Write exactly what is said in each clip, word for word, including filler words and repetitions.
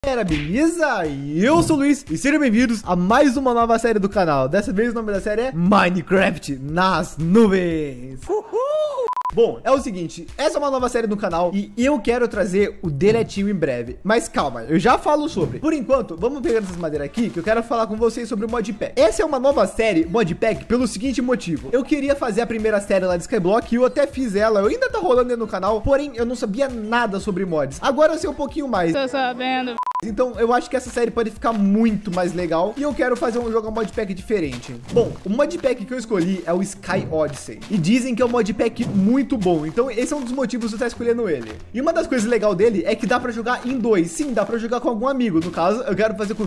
Galera, beleza? Eu sou o Luiz e sejam bem-vindos a mais uma nova série do canal. Dessa vez o nome da série é Minecraft nas nuvens. Uhul! Bom, é o seguinte, essa é uma nova série do canal e eu quero trazer o deletinho em breve. Mas calma, eu já falo sobre. Por enquanto, vamos pegar essas madeiras aqui que eu quero falar com vocês sobre o modpack. Essa é uma nova série modpack pelo seguinte motivo. Eu queria fazer a primeira série lá de Skyblock e eu até fiz ela. Eu ainda tá rolando dentro do canal, porém eu não sabia nada sobre mods. Agora eu sei um pouquinho mais. Tô sabendo. Então eu acho que essa série pode ficar muito mais legal e eu quero fazer um jogo um modpack diferente. Bom, o modpack que eu escolhi é o Sky Odyssey e dizem que é um modpack muito bom, então esse é um dos motivos de eu estar escolhendo ele. E uma das coisas legais dele é que dá pra jogar em dois. Sim, dá pra jogar com algum amigo. No caso, eu quero fazer com...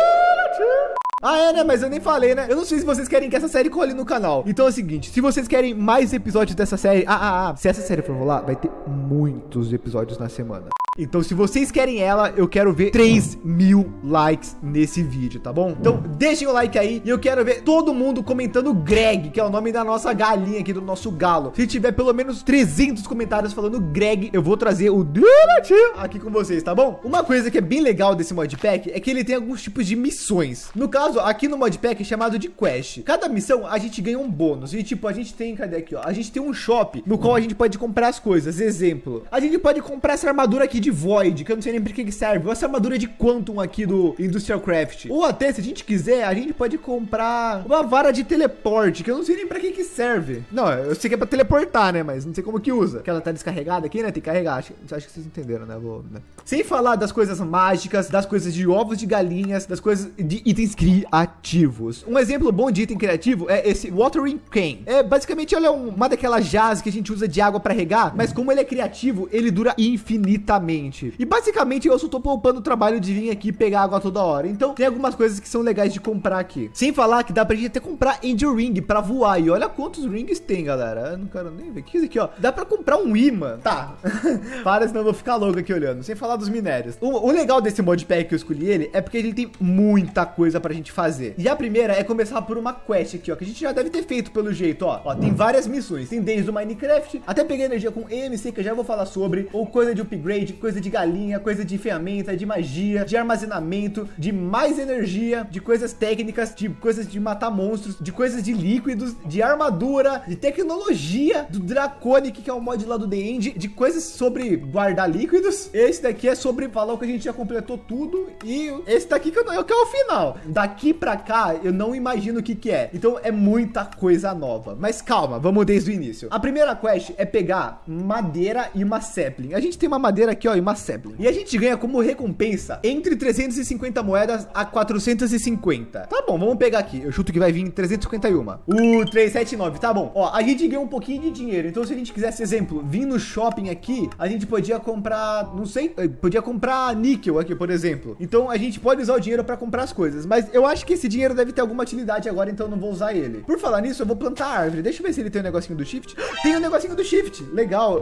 Ah, é, né? Mas eu nem falei, né? Eu não sei se vocês querem que essa série cole no canal. Então é o seguinte, se vocês querem mais episódios dessa série... Ah, ah, ah. Se essa série for rolar, vai ter muitos episódios na semana. Então, se vocês querem ela, eu quero ver três mil likes nesse vídeo, tá bom? Então, deixem o like aí e eu quero ver todo mundo comentando Greg, que é o nome da nossa galinha aqui, do nosso galo. Se tiver pelo menos trezentos comentários falando Greg, eu vou trazer o deletinho aqui com vocês, tá bom? Uma coisa que é bem legal desse modpack é que ele tem alguns tipos de missões. No caso, aqui no modpack é chamado de quest. Cada missão, a gente ganha um bônus. E tipo, a gente tem, cadê aqui, ó? A gente tem um shop no qual a gente pode comprar as coisas. Exemplo, a gente pode comprar essa armadura aqui de Void, que eu não sei nem pra que serve. Ou essa armadura de Quantum aqui do Industrial Craft. Ou até, se a gente quiser, a gente pode comprar uma vara de teleporte, que eu não sei nem pra que que serve. Não, eu sei que é pra teleportar, né? Mas não sei como que usa. Que ela tá descarregada aqui, né? Tem que carregar. Acho, acho que vocês entenderam, né? Vou, né? Sem falar das coisas mágicas, das coisas de ovos de galinhas, das coisas de itens criativos. Um exemplo bom de item criativo é esse Watering Can. É, basicamente, ele é um, uma daquelas jazz que a gente usa de água pra regar, mas como ele é criativo, ele dura infinitamente. E basicamente eu só tô poupando o trabalho de vir aqui pegar água toda hora. Então tem algumas coisas que são legais de comprar aqui. Sem falar que dá pra gente até comprar Angel Ring pra voar. E olha quantos rings tem, galera. Eu não quero nem ver. O que é isso aqui, ó? Dá pra comprar um imã. Tá. Para, senão eu vou ficar louco aqui olhando. Sem falar dos minérios. O, o legal desse modpack que eu escolhi ele é porque ele tem muita coisa pra gente fazer. E a primeira é começar por uma quest aqui, ó. Que a gente já deve ter feito pelo jeito, ó. Ó, tem várias missões. Tem desde o Minecraft até pegar energia com E M C, que eu já vou falar sobre. Ou coisa de upgrade, coisa de galinha, coisa de ferramenta, de magia, de armazenamento, de mais energia, de coisas técnicas, de coisas de matar monstros, de coisas de líquidos, de armadura, de tecnologia, do Draconic, que é o mod lá do The End, de coisas sobre guardar líquidos. Esse daqui é sobre falar que a gente já completou tudo. E esse daqui que, eu, que é o final. Daqui pra cá, eu não imagino o que que é. Então é muita coisa nova. Mas calma, vamos desde o início. A primeira quest é pegar madeira e uma sapling. A gente tem uma madeira aqui, ó, e uma sapling. E a gente ganha como recompensa entre trezentas e cinquenta moedas a quatrocentas e cinquenta. Tá bom, vamos pegar aqui. Eu chuto que vai vir trezentas e cinquenta e um. Uh, trezentos e setenta e nove, tá bom. Ó, a gente ganhou um pouquinho de dinheiro. Então se a gente quisesse, exemplo, vir no shopping aqui, a gente podia comprar, não sei, podia comprar níquel aqui, por exemplo. Então a gente pode usar o dinheiro pra comprar as coisas. Mas eu acho que esse dinheiro deve ter alguma utilidade agora, então eu não vou usar ele. Por falar nisso, eu vou plantar a árvore. Deixa eu ver se ele tem um negocinho do shift. Tem um negocinho do shift. Legal.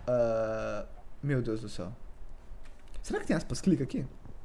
Uh, meu Deus do céu. Será que tem aspas clica aqui?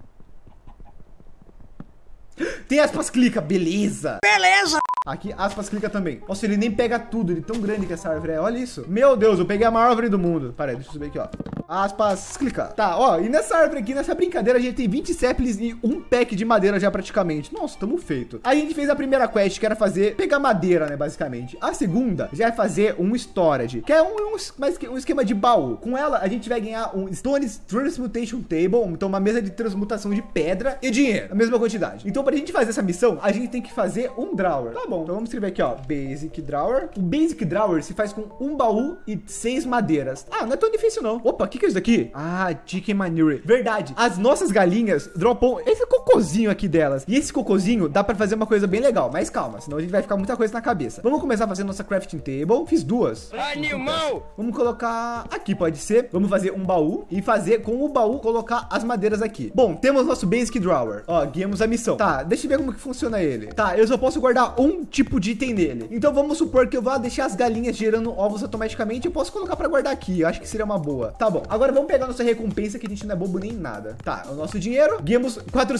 Tem aspas clica, beleza. Beleza. Aqui, aspas clica também. Nossa, ele nem pega tudo, ele é tão grande que essa árvore é. Olha isso. Meu Deus, eu peguei a maior árvore do mundo. Pera aí, deixa eu subir aqui, ó. Aspas clica. Tá, ó, e nessa árvore aqui, nessa brincadeira, a gente tem vinte saplings e um pack de madeira já praticamente. Nossa, tamo feito. A gente fez a primeira quest, que era fazer, pegar madeira, né, basicamente. A segunda já é fazer um storage, que é um, um, um esquema de baú. Com ela, a gente vai ganhar um Stone Transmutation Table, então uma mesa de transmutação de pedra e dinheiro, a mesma quantidade. Então, pra gente fazer essa missão, a gente tem que fazer um drawer. Tá bom, então vamos escrever aqui, ó, Basic Drawer. O Basic Drawer se faz com um baú e seis madeiras. Ah, não é tão difícil, não. Opa, o que que é isso daqui? Ah, Chicken Manure. Verdade. As nossas galinhas dropam esse cocôzinho aqui delas. E esse cocôzinho dá pra fazer uma coisa bem legal. Mas calma, senão a gente vai ficar muita coisa na cabeça. Vamos começar a fazer nossa crafting table. Fiz duas. Animal! Vamos colocar aqui, pode ser. Vamos fazer um baú e fazer com o baú colocar as madeiras aqui. Bom, temos nosso Basic Drawer. Ó, guiamos a missão. Tá, deixa eu ver como que funciona ele. Tá, eu só posso guardar um tipo de item nele. Então vamos supor que eu vá deixar as galinhas gerando ovos automaticamente. Eu posso colocar pra guardar aqui. Eu acho que seria uma boa. Tá bom, agora vamos pegar nossa recompensa, que a gente não é bobo nem nada. Tá, o nosso dinheiro. Ganhamos quatrocentos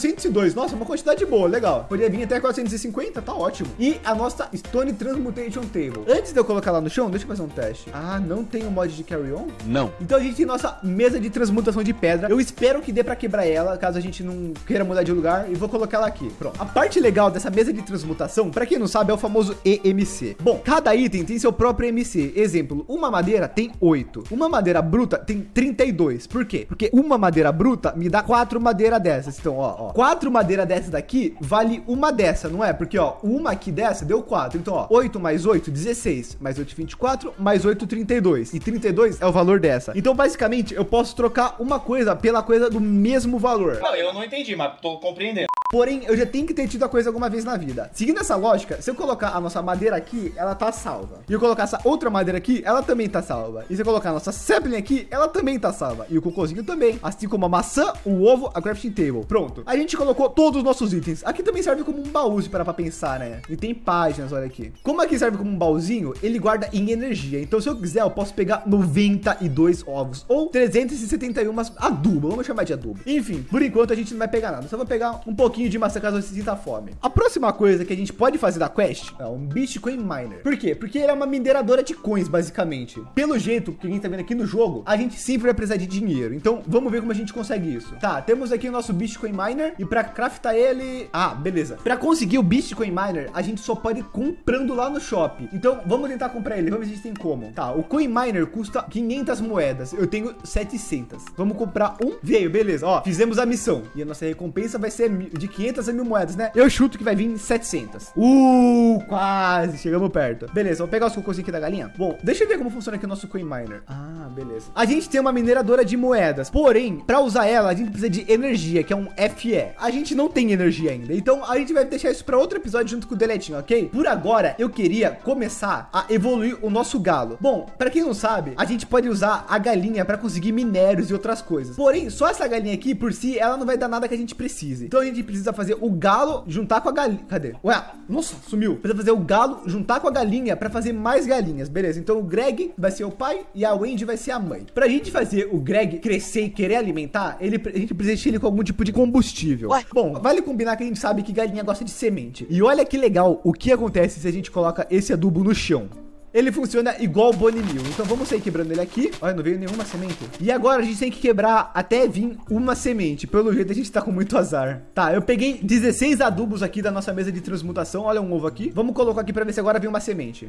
quatrocentos e dois. Nossa, uma quantidade boa, legal. Poderia vir até quatrocentos e cinquenta, tá ótimo. E a nossa Stone Transmutation Table. Antes de eu colocar lá no chão, deixa eu fazer um teste. Ah, não tem o mod de Carry On? Não. Então a gente tem nossa mesa de transmutação de pedra. Eu espero que dê pra quebrar ela, caso a gente não queira mudar de lugar. E vou colocar ela aqui. Pronto. A parte legal dessa mesa de transmutação, pra quem não sabe, é o famoso E M C. Bom, cada item tem seu próprio E M C. Exemplo, uma madeira tem oito. Uma madeira bruta tem trinta e dois. Por quê? Porque uma madeira bruta me dá quatro madeiras dessas. Então, ó, ó. Quatro madeiras dessas daqui vale uma dessa, não é? Porque, ó, uma aqui dessa deu quatro. Então, ó, oito mais oito, dezesseis. Mais oito, vinte e quatro. Mais oito, trinta e dois. E trinta e dois é o valor dessa. Então, basicamente, eu posso trocar uma coisa pela coisa do mesmo valor. Não, eu não entendi, mas tô compreendendo. Porém, eu já tenho que ter tido a coisa alguma vez na vida. Seguindo essa lógica, se eu colocar a nossa madeira aqui, ela tá salva. E eu colocar essa outra madeira aqui, ela também tá salva. E se eu colocar a nossa sapling aqui, ela também tá salva. E o cocôzinho também. Assim como a maçã, o ovo, a crafting table. Pronto. A gente colocou todos os nossos itens. Aqui também serve como um baú, se parar pra pensar, né? E tem páginas, olha aqui. Como aqui serve como um baúzinho, ele guarda em energia. Então, se eu quiser, eu posso pegar noventa e dois ovos. Ou trezentos e setenta e um adubo. Vamos chamar de adubo. Enfim, por enquanto a gente não vai pegar nada. Só vou pegar um pouquinho de maçã caso você sinta fome. A próxima coisa que a gente pode fazer da quest é um Bitcoin Miner. Por quê? Porque ele é uma mineradora de coins, basicamente. Pelo jeito que a gente tá vendo aqui no jogo, a gente sempre vai precisar de dinheiro. Então, vamos ver como a gente consegue isso. Tá, temos aqui o nosso Bitcoin Miner. E pra craftar ele... Ah, beleza. Pra conseguir o Bitcoin Miner, a gente só pode ir comprando lá no shopping. Então, vamos tentar comprar ele. Vamos ver se a gente tem como. Tá, o Coin Miner custa quinhentas moedas. Eu tenho setecentas. Vamos comprar um. Veio, beleza. Ó, fizemos a missão. E a nossa recompensa vai ser de quinhentas a mil moedas, né? Eu chuto que vai vir setecentas. Uh, quase. Chegamos perto. Beleza, vou pegar os cocôzinhos aqui da galinha. Bom, deixa eu ver como funciona aqui o nosso Coin Miner. Ah, beleza. A gente tem uma mineradora de moedas. Porém, pra usar ela, a gente precisa de energia, que é um F E. A gente não tem energia ainda. Então, a gente vai deixar isso pra outro episódio junto com o Deletinho, ok? Por agora, eu queria começar a evoluir o nosso galo. Bom, pra quem não sabe, a gente pode usar a galinha pra conseguir minérios e outras coisas. Porém, só essa galinha aqui, por si, ela não vai dar nada que a gente precise. Então, a gente precisa fazer o galo juntar com a galinha. Cadê? Ué, nossa, sumiu. Precisa fazer o galo juntar com a galinha pra fazer mais galinhas, beleza? Então o Greg vai ser o pai e a Wendy vai ser a mãe. Pra gente fazer o Greg crescer e querer alimentar, ele, a gente precisa encher ele com algum tipo de combustível. Ué? Bom, vale combinar que a gente sabe que galinha gosta de semente. E olha que legal o que acontece se a gente coloca esse adubo no chão. Ele funciona igual o Bone Meal. Então vamos sair quebrando ele aqui. Olha, não veio nenhuma semente. E agora a gente tem que quebrar até vir uma semente. Pelo jeito a gente tá com muito azar. Tá, eu peguei dezesseis adubos aqui da nossa mesa de transmutação. Olha um ovo aqui. Vamos colocar aqui pra ver se agora vem uma semente.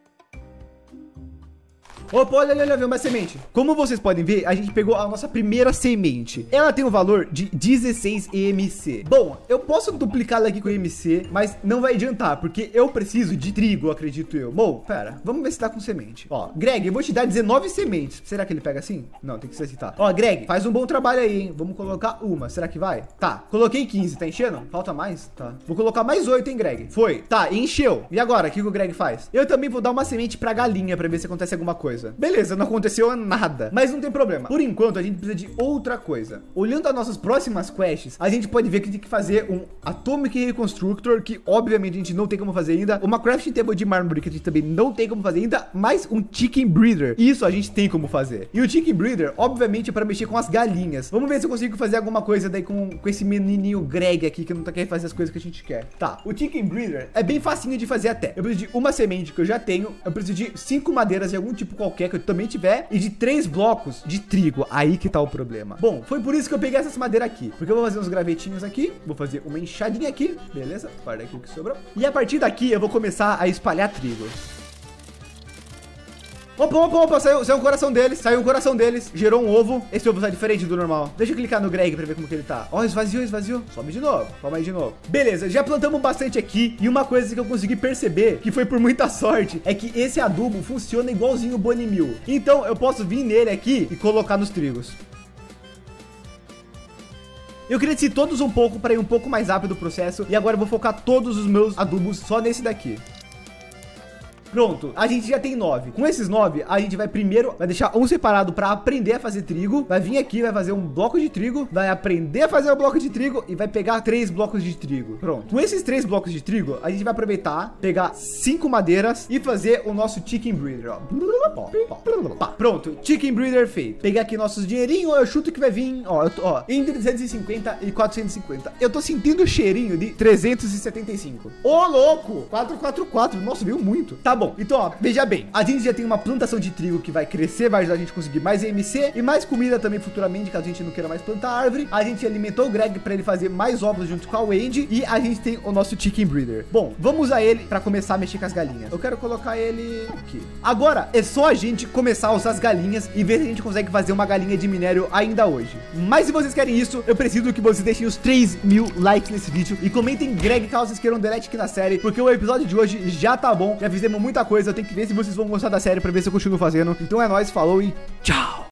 Opa, olha, olha, olha, veio uma semente. Como vocês podem ver, a gente pegou a nossa primeira semente. Ela tem um valor de dezesseis E M C. Bom, eu posso duplicar ela aqui com E M C, mas não vai adiantar, porque eu preciso de trigo, acredito eu. Bom, pera, vamos ver se tá com semente. Ó, Greg, eu vou te dar dezenove sementes. Será que ele pega assim? Não, tem que ser assim, tá. Ó, Greg, faz um bom trabalho aí, hein? Vamos colocar uma. Será que vai? Tá, coloquei quinze, tá enchendo? Falta mais? Tá. Vou colocar mais oito, hein, Greg? Foi. Tá, encheu. E agora, o que o Greg faz? Eu também vou dar uma semente pra galinha pra ver se acontece alguma coisa. Beleza, não aconteceu nada, mas não tem problema. Por enquanto, a gente precisa de outra coisa. Olhando as nossas próximas quests, a gente pode ver que tem que fazer um Atomic Reconstructor, que obviamente a gente não tem como fazer ainda. Uma Crafting Table de mármore, que a gente também não tem como fazer ainda. Mais um Chicken Breeder. Isso a gente tem como fazer. E o Chicken Breeder, obviamente, é para mexer com as galinhas. Vamos ver se eu consigo fazer alguma coisa daí com, com esse menininho Greg aqui, que não tá querendo fazer as coisas que a gente quer. Tá, o Chicken Breeder é bem facinho de fazer até. Eu preciso de uma semente que eu já tenho. Eu preciso de cinco madeiras de algum tipo qualquer que eu também tiver. E de três blocos de trigo. Aí que tá o problema. Bom, foi por isso que eu peguei essas madeiras aqui. Porque eu vou fazer uns gravetinhos aqui. Vou fazer uma enxadinha aqui. Beleza? Guarda aqui o que sobrou. E a partir daqui eu vou começar a espalhar trigo. Opa, opa, opa, saiu, saiu um coração deles, saiu um coração deles, gerou um ovo. Esse ovo tá diferente do normal. Deixa eu clicar no Greg pra ver como que ele tá. Ó, esvaziou, esvaziou. Sobe de novo, toma aí de novo. Beleza, já plantamos bastante aqui. E uma coisa que eu consegui perceber, que foi por muita sorte, é que esse adubo funciona igualzinho o Bone Meal. Então eu posso vir nele aqui e colocar nos trigos. Eu cresci todos um pouco para ir um pouco mais rápido o processo. E agora eu vou focar todos os meus adubos só nesse daqui. Pronto, a gente já tem nove. Com esses nove, a gente vai primeiro, vai deixar um separado para aprender a fazer trigo. Vai vir aqui, vai fazer um bloco de trigo, vai aprender a fazer o bloco de trigo e vai pegar três blocos de trigo. Pronto. Com esses três blocos de trigo, a gente vai aproveitar, pegar cinco madeiras e fazer o nosso chicken breeder, ó. Ó, ó. Pronto, chicken breeder feito. Pegar aqui nossos dinheirinhos, eu chuto que vai vir, ó, eu tô, ó, entre trezentos e cinquenta e quatrocentos e cinquenta. Eu tô sentindo o cheirinho de trezentos e setenta e cinco. Ô, louco! quatrocentos e quarenta e quatro. Nossa, veio muito. Tá bom. Então, ó, veja bem. A gente já tem uma plantação de trigo que vai crescer, vai ajudar a gente a conseguir mais M C e mais comida também futuramente, caso a gente não queira mais plantar árvore. A gente alimentou o Greg para ele fazer mais ovos junto com a Wendy e a gente tem o nosso chicken breeder. Bom, vamos usar ele para começar a mexer com as galinhas. Eu quero colocar ele aqui. Agora, é só a gente começar a usar as galinhas e ver se a gente consegue fazer uma galinha de minério ainda hoje. Mas se vocês querem isso, eu preciso que vocês deixem os três mil likes nesse vídeo e comentem Greg caso vocês queiram delete aqui na série, porque o episódio de hoje já tá bom, já fizemos muita coisa, eu tenho que ver se vocês vão gostar da série pra ver se eu continuo fazendo. Então é nóis, falou e tchau!